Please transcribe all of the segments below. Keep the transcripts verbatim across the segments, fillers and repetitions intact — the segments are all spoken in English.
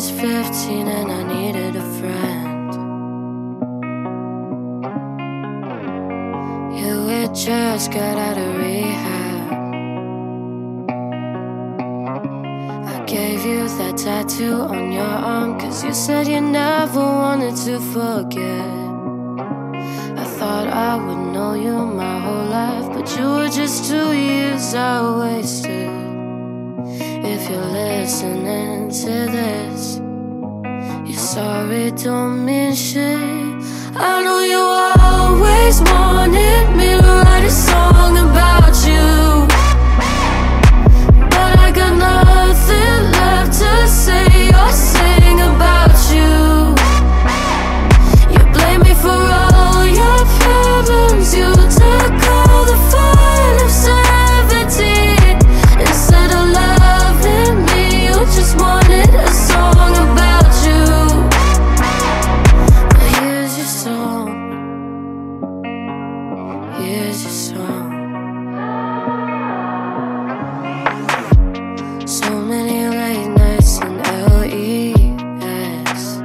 was fifteen and I needed a friend. You had just got out of rehab. I gave you that tattoo on your arm, cause you said you never wanted to forget. I thought I would know you my whole life, but you were just two years I wasted. If you're listening to this, you're sorry, don't mean shit. I know you always wanted me to write a song about you, but I got nothing left to say or sing about you. You blame me for all your problems. You took all the fun of seventeen. Instead of loving me, you just wanted a song about you. But here's your song. Here's your song. So many late nights in L E S.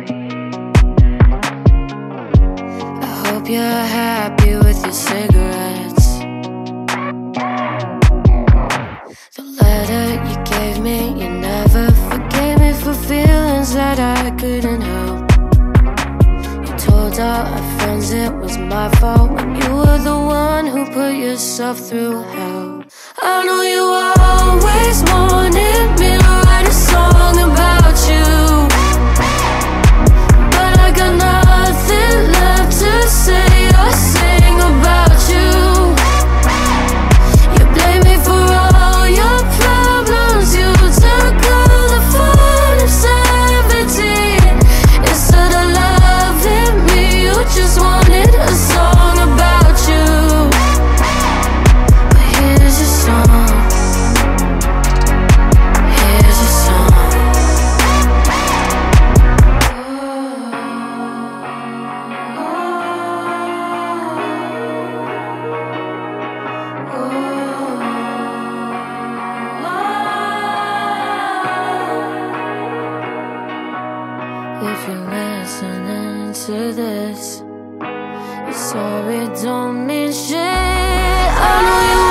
I hope you're happy with your cigarettes. The letter you gave me, you never forgave me for feelings that I couldn't help. You told all our friends it was my fault when you were the one who put yourself through hell. I know you always wanted me to write a song about you, but I got nothing left to say or sing about you. You blame me for all your problems. You took all the fun of seventeen. Instead of loving me, you just wanted a song about you. But here's your song. Here's your song. If you're listening to this, you're sorry, don't mean shit. I know you